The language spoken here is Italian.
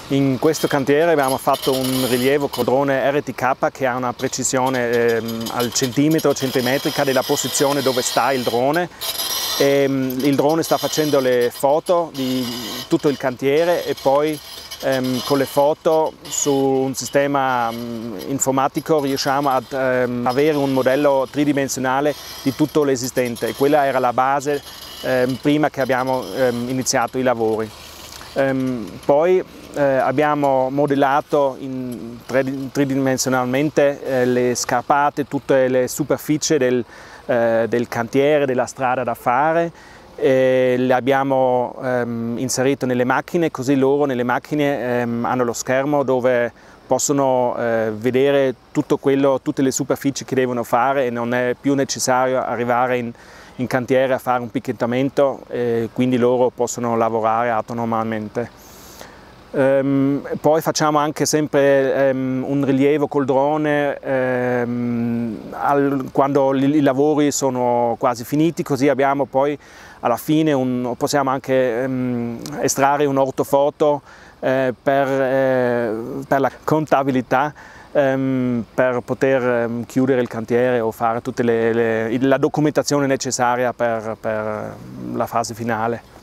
In questo cantiere abbiamo fatto un rilievo col drone RTK che ha una precisione al centimetro, centimetrica della posizione dove sta il drone. Il drone sta facendo le foto di tutto il cantiere e poi con le foto su un sistema informatico riusciamo ad avere un modello tridimensionale di tutto l'esistente. Quella era la base prima che abbiamo iniziato i lavori. Poi abbiamo modellato tridimensionalmente le scarpate, tutte le superfici del cantiere, della strada da fare. Le abbiamo inserito nelle macchine, così loro nelle macchine hanno lo schermo dove possono vedere tutte le superfici che devono fare e non è più necessario arrivare in cantiere a fare un picchettamento, quindi loro possono lavorare autonomamente. Poi facciamo anche sempre un rilievo col drone quando i lavori sono quasi finiti, così abbiamo poi alla fine possiamo anche estrarre un ortofoto per la contabilità, per poter chiudere il cantiere o fare tutta la documentazione necessaria per la fase finale.